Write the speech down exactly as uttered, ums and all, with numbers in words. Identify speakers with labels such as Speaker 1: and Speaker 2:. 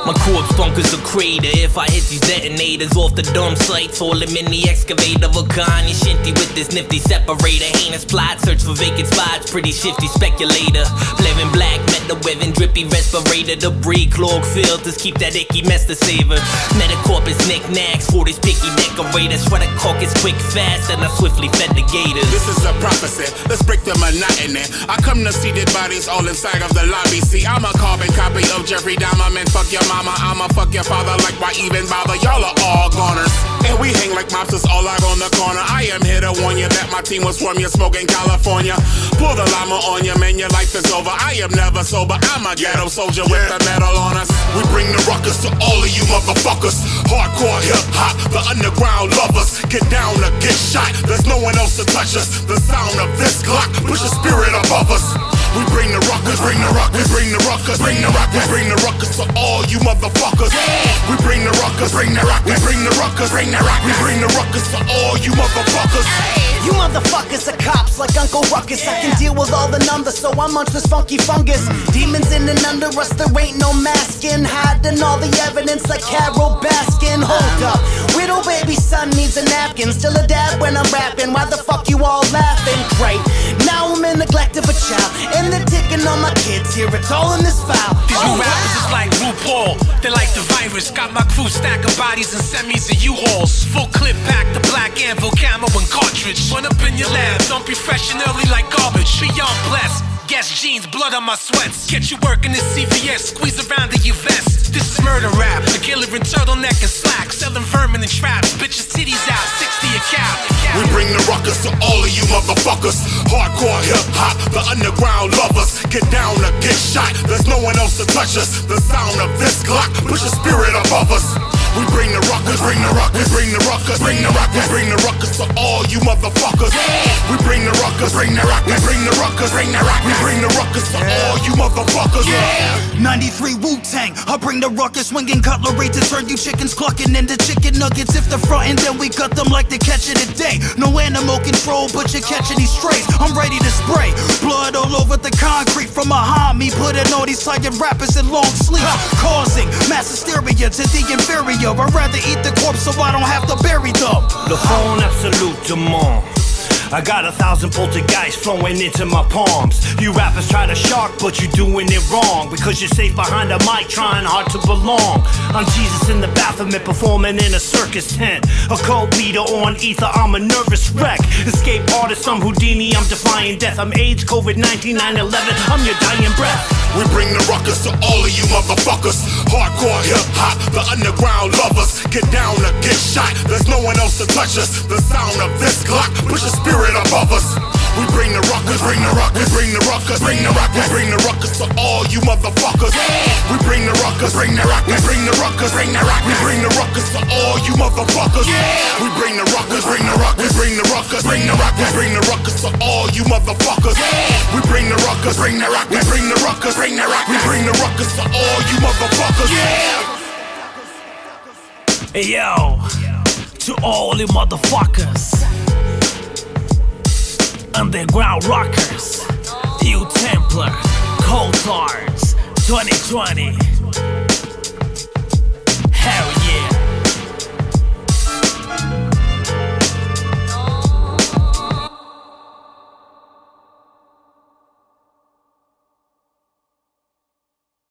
Speaker 1: My corpse bunkers a crater. If I hit these detonators off the dumb sites, all them in the excavator. A Kanye shinty with this nifty separator. Heinous plot, search for vacant spots. Pretty shifty speculator. Living black, metal weaving, drippy respirator. Debris, clog filters, keep that icky mess to savor. Metacorpus knickknacks, for this picky decorator. Shred a caucus quick, fast, and I swiftly fed the gators.
Speaker 2: This is a prophecy, let's break the monotony. I come to see dead bodies all inside of the lobby. See, I'm a carbon copy of Jeffrey Dahmer. Man, fuck your mama, I'ma fuck your father. Like, why even bother? Y'all are all goners. And we hang like mobsters all out on the corner. I am here to warn you that my team was from your smoking California. Pull the llama on you, man, your life is over. I am never sober, I'm a ghetto soldier with the medal on us. We bring the ruckus to all of you motherfuckers. Hardcore hip-hop, the underground lovers. Get down or get shot, there's no one else to touch us. The sound of this Glock, push a spirit above us. We bring the ruckus, bring the ruckus, bring the ruckus, bring the ruckus, bring the ruckus to all you motherfuckers. We bring the ruckus, bring the ruckus, bring the ruckus, bring the ruckus, we bring the ruckus to all you motherfuckers.
Speaker 3: You motherfuckers are cops like Uncle Ruckus. I can deal with all the numbers, so I munch this funky fungus. Demons in and under us, there ain't no masking. Hiding all the evidence like Carol Baskin. Hold up, widow baby son needs a napkin. Still a dad when I'm rapping, why the fuck you all laughing? Great, now I'm in neglect of a child. And they're ticking on my kids here, it's all in this file.
Speaker 4: These
Speaker 3: oh,
Speaker 4: new rappers
Speaker 3: wow.
Speaker 4: is like RuPaul, they're like the virus. Got my crew stack of bodies and semis and U-Hauls. Full clip pack, the black anvil, camo and cartridge. Run up in your lab, don't be fresh and early like garbage. Beyond blessed, guess jeans, blood on my sweats. Get you working this C V S, squeeze around in your vest. This is murder rap, the killer in turtleneck and slacks. Selling vermin and traps, bitches titties out, sixty a cap.
Speaker 2: We bring the ruckus to all of you motherfuckers. Hardcore hip-hop, the underground lovers. Get down or get shot, there's no one else to touch us. The sound of this Glock, push a spirit above us. We bring the ruckus, bring the ruckus, bring the ruckus, bring the ruckus, bring the ruckus to all you motherfuckers. We bring the ruckus, bring the ruckus, bring the ruckus, bring the ruckus, we bring the ruckus to all you motherfuckers.
Speaker 5: ninety-three Wu-Tang, I bring the ruckus, swinging cutlery to turn you chickens clucking into chicken nuggets. If they're frontin', then we cut them like the catch of the day. No animal control, but you're catching these strays. I'm ready to spray blood all over the concrete from behind me, putting all these tired rappers in long sleeves, causing mass hysteria to the inferior. I'd rather eat the corpse so I don't have to bury them.
Speaker 6: Le fond absolute du monde. I got a thousand poltergeists flowing into my palms. You rappers try to shark, but you're doing it wrong. Because you're safe behind a mic, trying hard to belong. I'm Jesus in the Baphomet, performing in a circus tent. A cult leader on ether, I'm a nervous wreck. Escape artist, I'm Houdini, I'm defying death. I'm AIDS, COVID nineteen, nine eleven, I'm your dying breath.
Speaker 2: We bring the ruckus to all of you motherfuckers. Hardcore hip-hop, the underground lovers. Get down or get shot, there's no one else to touch us. The sound of this Glock, push a spirit above us. We bring the ruckus, bring the ruckus, bring the ruckus, bring the ruckus, bring the ruckus to all you motherfuckers. We bring the ruckus, bring the ruckus, bring the ruckus, bring the ruckus, we bring the ruckus to all you motherfuckers. We bring the ruckus, bring the ruckus, bring the ruckus, bring the ruckus, bring the ruckus to all you motherfuckers. We bring the ruckus, bring the ruckus, bring the ruckus, bring the ruckus, we bring the ruckus to all you motherfuckers.
Speaker 6: Hey yo, to all you motherfuckers, underground rockers, you Templar, Cold Cards, twenty twenty.